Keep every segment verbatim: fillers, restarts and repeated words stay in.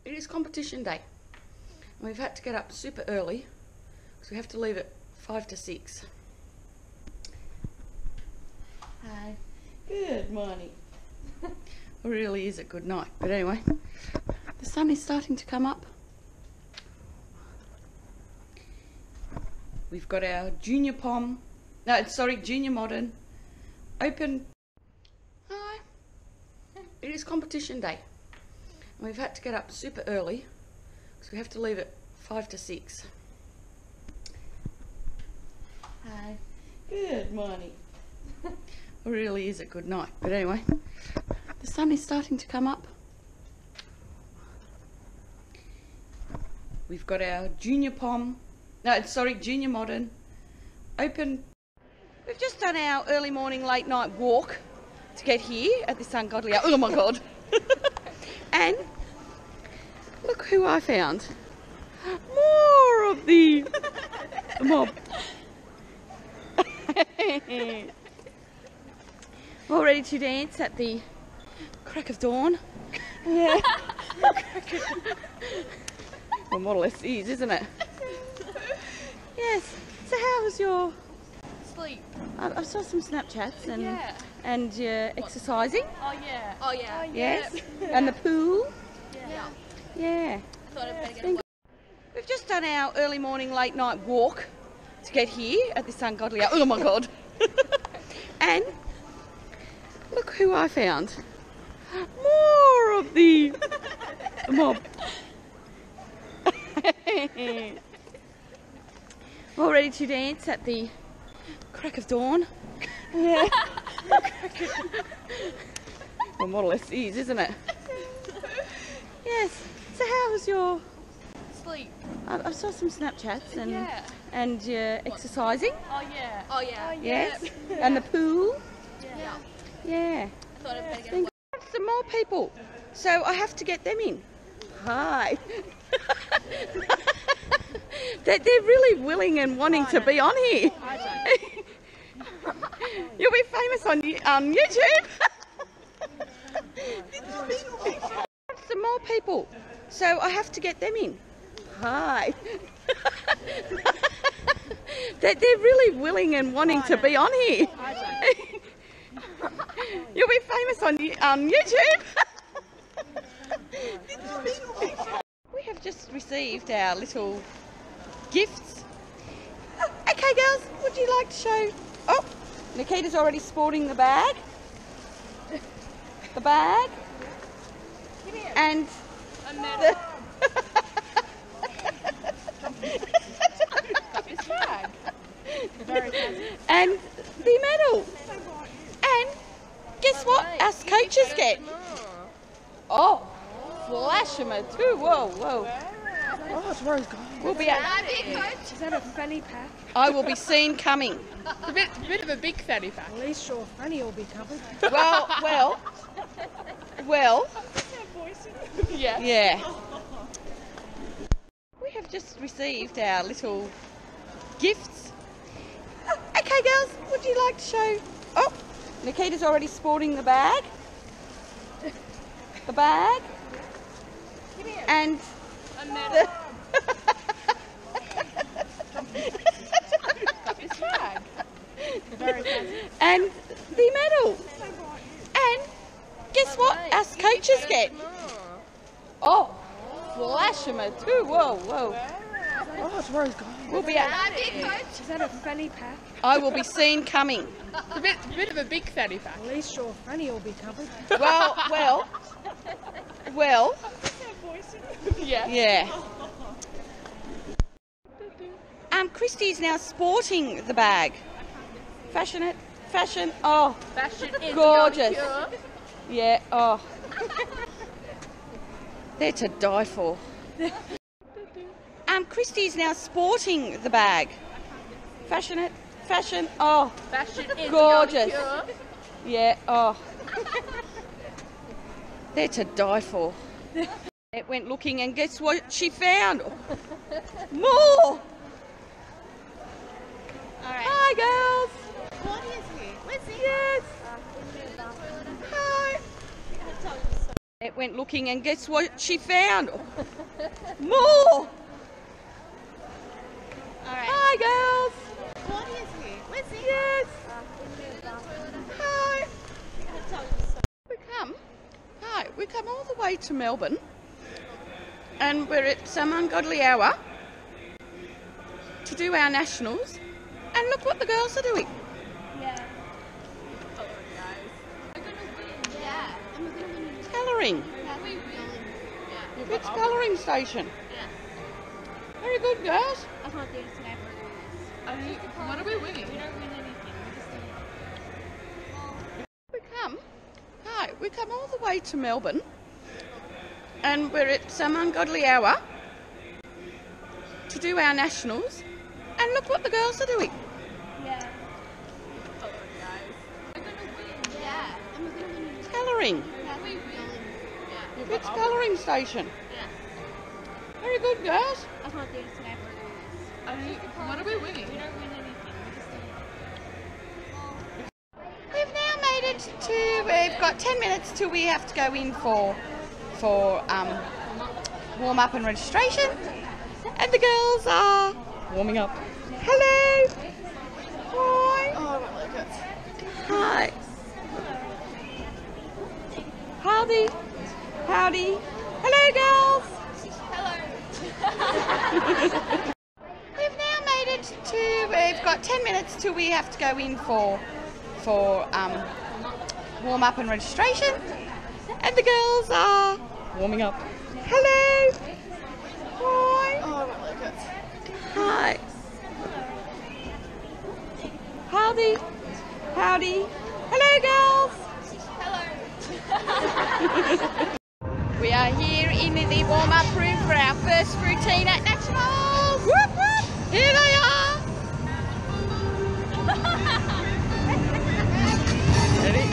It is competition day. And we've had to get up super early because we have to leave at five to six. Hi. Good morning. It really is a good night. But anyway, the sun is starting to come up. We've got our junior pom, no, sorry, junior modern open. Hi. It is competition day. And we've had to get up super early because we have to leave at five to six. Hi. Good morning. It really is a good night. But anyway, the sun is starting to come up. We've got our junior pom, no, sorry, junior modern open. We've just done our early morning, late night walk to get here at this ungodly hour. Oh my God. And look who I found. More of the mob. All ready to dance at the crack of dawn. Yeah. Well, more or less is, isn't it? Yes. So how was your sleep? I, I saw some Snapchats and yeah. and uh, exercising. Oh yeah. Oh yeah. Oh, yes. Yeah. And the pool. Yeah. Yeah. I thought I'd better get We've just done our early morning, late night walk to get here at this ungodly hour. Oh my God. And look who I found. More of the mob. All ready to dance at the crack of dawn. Yeah. Well, more or less is, isn't it? Yes. So how was your sleep? I, I saw some Snapchats and yeah. and uh, exercising. Oh yeah. Oh yeah. Oh, Yes. Yeah. And the pool. Yeah. Yeah. I thought I'd better get Then some more people, so I have to get them in. Hi. they're, they're really willing and wanting to be on here. You'll be famous on on YouTube. Some more people, so I have to get them in. Hi. they're, they're really willing and wanting to be on here. You'll be famous on on YouTube. We have just received our little gifts. Okay, girls, would you like to show? Oh, Nikita's already sporting the bag. The bag. And a medal. and the medal. And guess what? Us coaches get. Oh, flash them too. Whoa, whoa. Oh, it's Rose Gold. We'll be at, Is that a fanny pack? I will be seen coming. It's a bit, a bit of a big fanny pack. At least your fanny will be covered. Well, well, well. Yeah. Yeah. We have just received our little gifts. Okay, girls, would you like to show? Oh, Nikita's already sporting the bag. The bag. And a medal. and the medal. And guess what? Us coaches get. Oh, flash them too. Whoa, whoa. Oh, it's Rose Gold. We'll be at, Is that a fanny pack? I will be seen coming. It's a bit, a bit of a big fanny pack. At least your fanny will be covered. Well, well, well. Yeah. Yeah. Um, Christy's now sporting the bag. Fashion it, fashion. Oh, Fashion is gorgeous. pure. Yeah. Oh, they're to die for. Um, Christy's now sporting the bag. Fashion it, fashion. Oh, Fashion is gorgeous. pure. Yeah. Oh, they're to die for. It went looking, and guess what she found? More. Hi, girls. Claudia's here. Lizzie. Yes. Hi. It went looking, and guess what she found? More! Alright. Hi, girls! Claudia's here. Where's he? Yes! Hi! We come, hi, we come all the way to Melbourne, and we're at some ungodly hour to do our nationals, and look what the girls are doing. Yeah. Come on, guys. We're gonna win. Yeah. And we're gonna win. Colouring. Can we win? Yeah. It's colouring station. Yeah. Very good, girls. I can't do this today. I mean, what are we winning? We don't win anything. We just do. We come, hi, we come all the way to Melbourne, and we're at some ungodly hour to do our nationals, and look what the girls are doing. Yeah. Come on, guys. We're gonna win. Yeah. And we're gonna win. Colouring. Can we win? Yeah. It's colouring station. Yeah. Very good, girls. I can't do this today. I mean, what are we winning? We don't win anything. We just do. We've now made it to, we've got ten minutes till we have to go in for, for um, warm up and registration, and the girls are warming up. Hello. Hi. Oh, I don't like it. Hi. Howdy. Howdy. Hello, girls. Hello. We've now made it to, we've got ten minutes till we have to go in for, for um, warm up and registration, and the girls are warming up. Hello. Hi. Oh, I don't like it. Hi. Howdy. Howdy. Hello, girls. Hello. We are here in the warm-up room for our first routine at Nationals. Whoop, whoop. Here they are. Ready?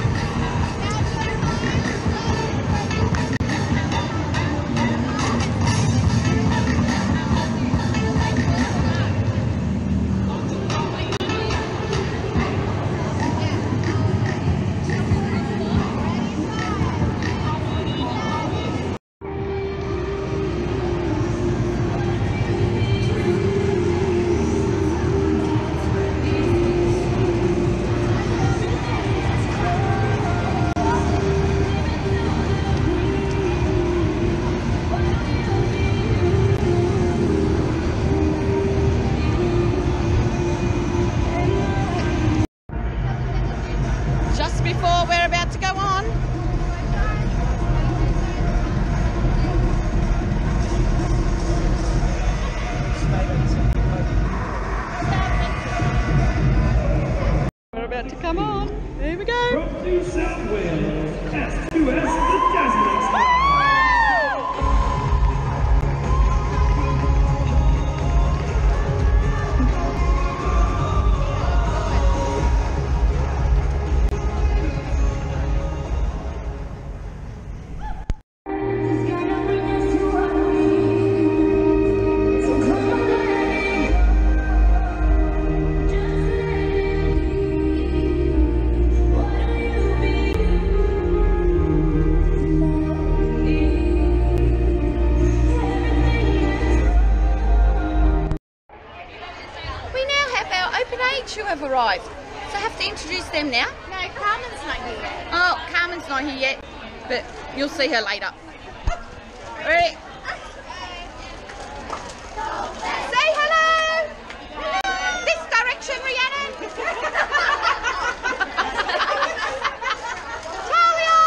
Just before we're about to go on. We're about to come on. Here we go. From New South Wales, S two S the Nationals. We now have our open age who have arrived. So I have to introduce them now. No, Carmen's not here yet. Oh, Carmen's not here yet, but you'll see her later. Ready? Say hello! Hello! This direction, Rhiannon! Talia!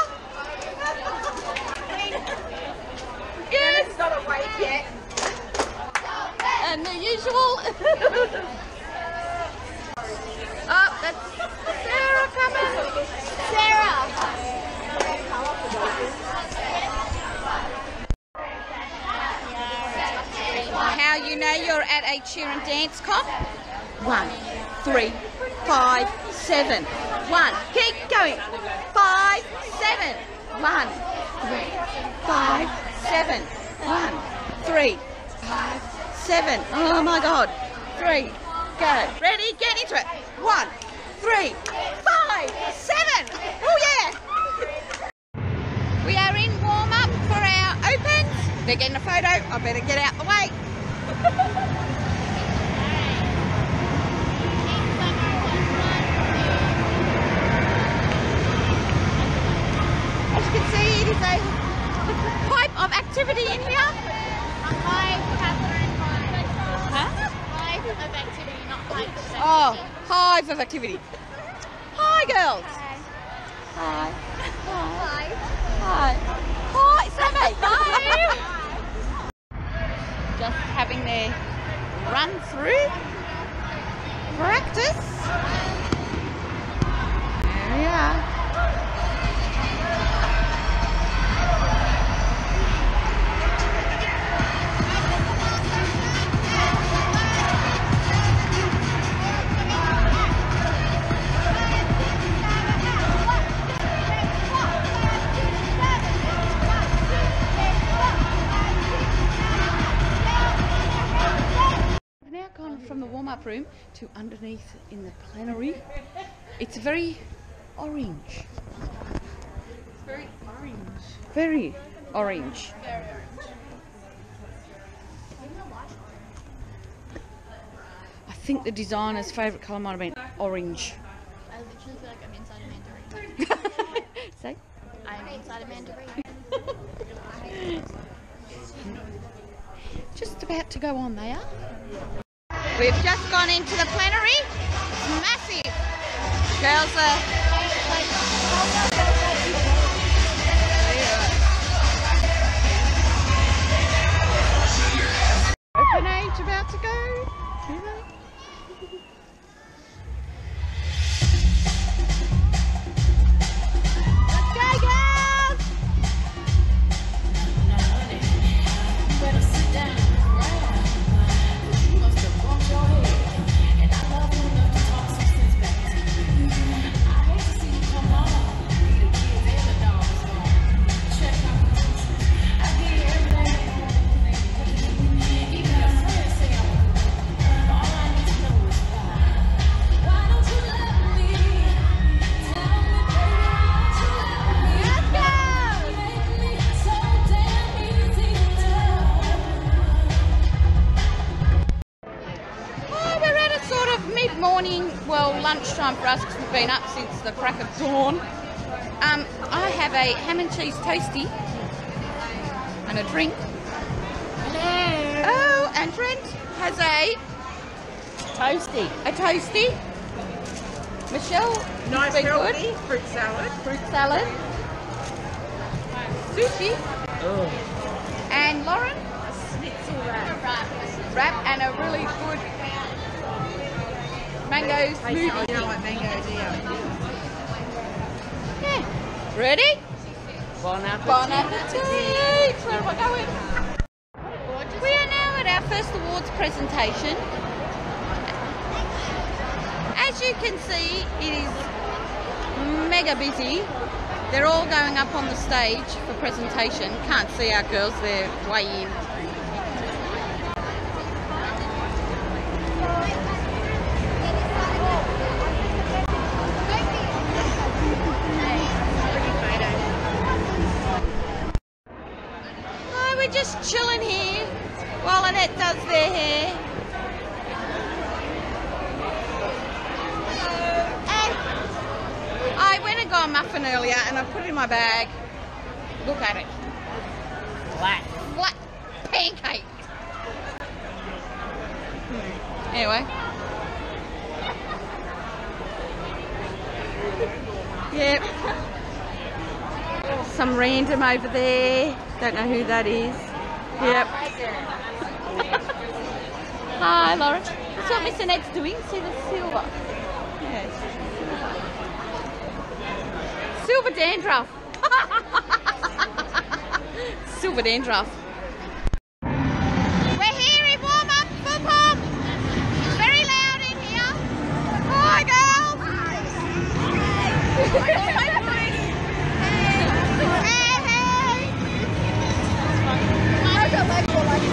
Yes! It's not awake yet. And the usual. Oh, that's Sarah coming. Sarah. How you know you're at a cheer and dance comp? One, three, five, seven. One. Keep going. Five, seven. One, three, five, seven. One, three, five, seven. Oh my God. Three. Go. Ready? Get into it. One, three, five, seven. Oh yeah. We are in They're getting a photo. I better get out the way. As you can see, it is a pipe of activity in here. A hive, Catherine, hive. Huh? Hive of activity, not hive of activity. Oh, hive of activity. Hi, girls. Hi. Hi. Hi. Hi. Hi, Sammy. Hi. Just having their run through practice. There we are. Now gone from the warm-up room to underneath in the plenary. It's very orange. It's very orange. Very orange. Very orange. I think the designer's favourite colour might have been orange. I literally feel like I'm inside a mandarin. Say? I'm inside a mandarin. Just about to go on, they are. We've just gone into the plenary. It's massive. Girls are... Open age about to go. Here they Let's go, girls! Morning, well, lunchtime for us because we've been up since the crack of dawn. Um, I have a ham and cheese toastie and a drink. Hello. Oh, and Brent has a Toasty. a toastie. Michelle, Nice been healthy good. fruit salad. Fruit salad. Sushi. Oh. And Lauren, Schnitzel wrap. wrap and a really good mango smoothie. You don't like mango, do you? Yeah. Ready? Bon appetit. Bon appetit! Where am I going? We are now at our first awards presentation. As you can see, it is mega busy. They're all going up on the stage for presentation. Can't see our girls, they're way in. Oh, we're just chilling here while Annette does their hair. I went and got a muffin earlier and I put it in my bag. Look at it. Flat. Flat pancake. Hmm. Anyway. Yep. Some random over there. Don't know who that is. Yep. Hi, Lauren. That's what Miss Annette's doing. See the silver. Yes. Silver dandruff. Silver dandruff. We're here in warm up full pump. It's very loud in here. Hi girls. Hey, hey. I got my boy like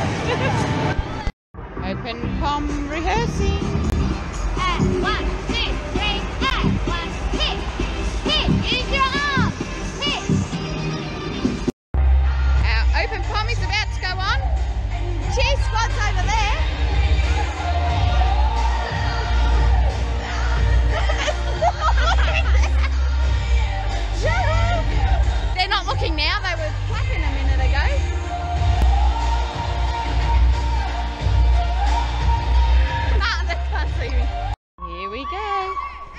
Open pom rehearsing. And one, two. squad's over there. They're not looking now, they were clapping a minute ago. Ah, they can't see me. Here we go.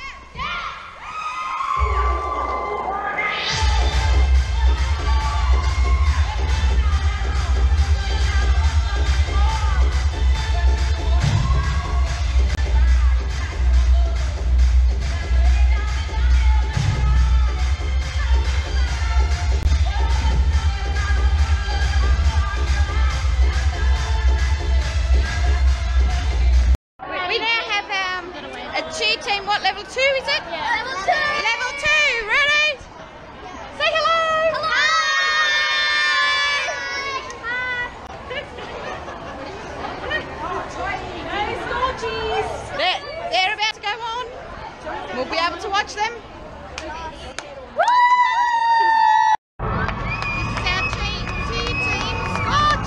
Cheer team, what, level two is it? Yeah. Level two. Level two, ready? Say hello. Hello. Hi. They're, they're about to go on. We'll be able to watch them. This is our cheer team, Scotch.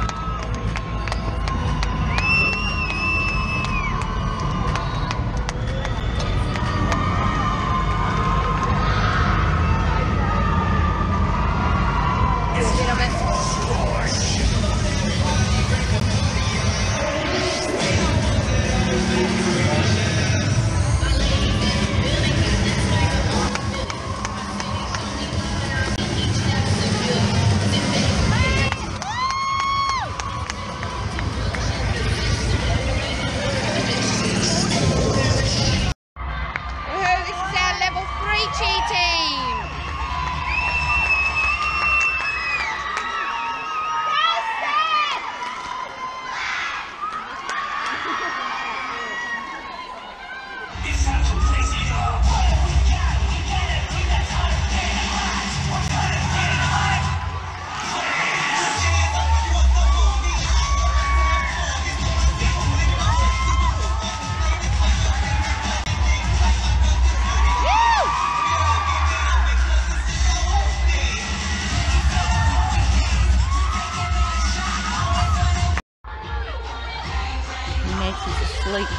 Asleep.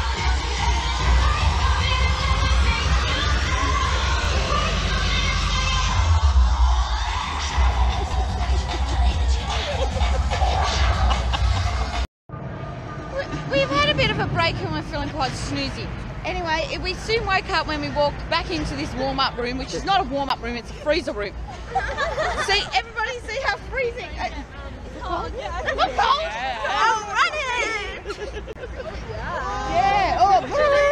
We've had a bit of a break and we're feeling quite snoozy. Anyway, we soon woke up when we walked back into this warm-up room, which is not a warm-up room, it's a freezer room. See, everybody see how freezing. Uh, cold? Yeah. It's cold? Yeah. I'm running! Yeah. Oh.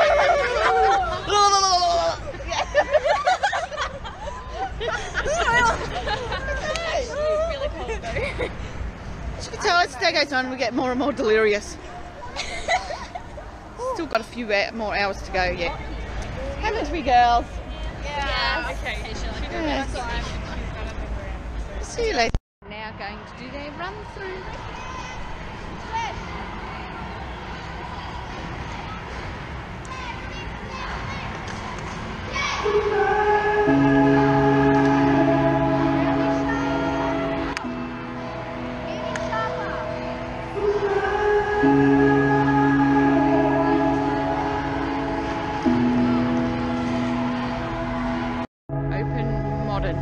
Really cold though. You can tell as the day goes on, we get more and more delirious. Still got a few more hours to go yet. Haven't we, girls? Yeah. Okay. Yes. See you later. Now going to do their run through. Open modern.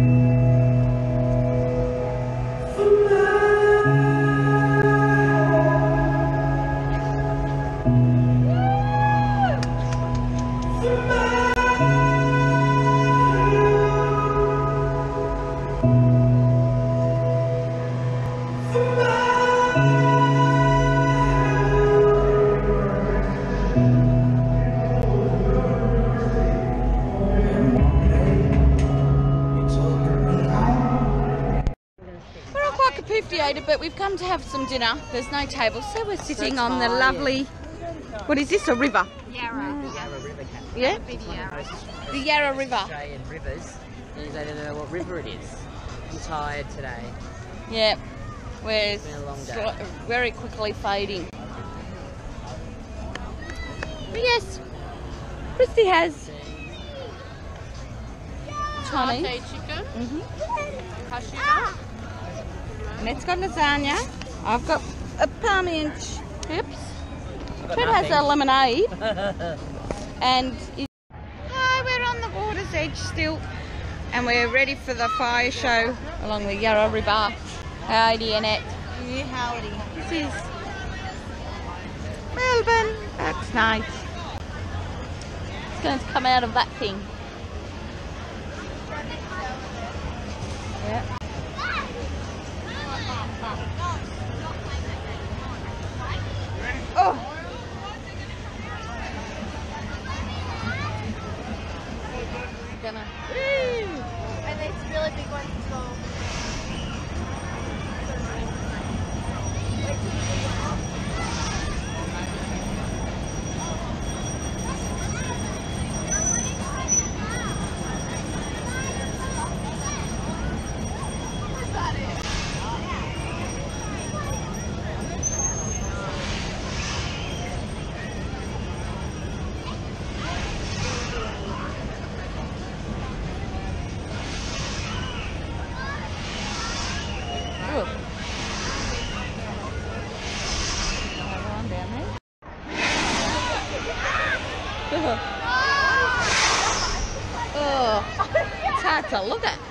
But we've come to have some dinner. There's no table, so we're sitting on the lovely. What is this? A river? Yarra, the Yarra River Cafe. Yeah. Big Yarra. The Yarra River. Australian rivers. And they don't know what river it is. I'm tired today. Yeah. We're It's been a long day. sli- very quickly fading. But yes, Christy has Chinese. Satay chicken. Mm-hmm. Cashew nut. Net's got lasagna. I've got a palmy and chips. Trev has a lemonade. And hi, we're on the water's edge still, and we're ready for the fire show along the Yarra River. Howdy, Annette. Yeah, howdy. This is Melbourne. That's nice. It's going to come out of that thing. Yeah. Oh. Gonna. And these really big ones as well. Oh, it's hard to look at.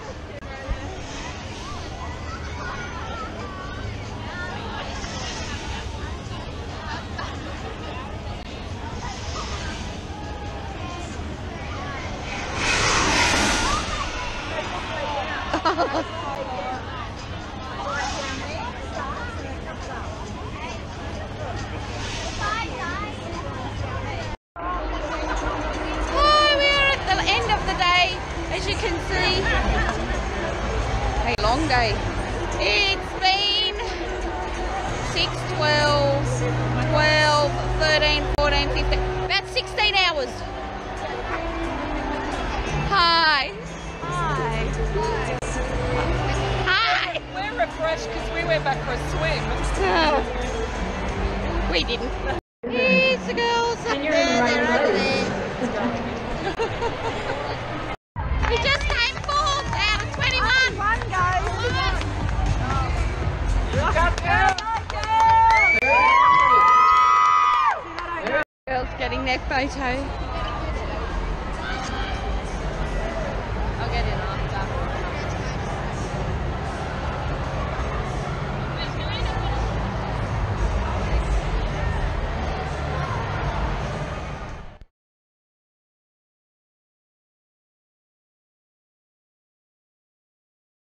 As you can see, a long day. It's been six, twelve, twelve, thirteen, fourteen, fifteen, about sixteen hours. Hi. Hi. Hi. We're refreshed because we went back for a swim. Oh, we didn't. Here's the girls up there, they're over there. We just came fourth out of twenty-one. One guys. Girls getting their photo.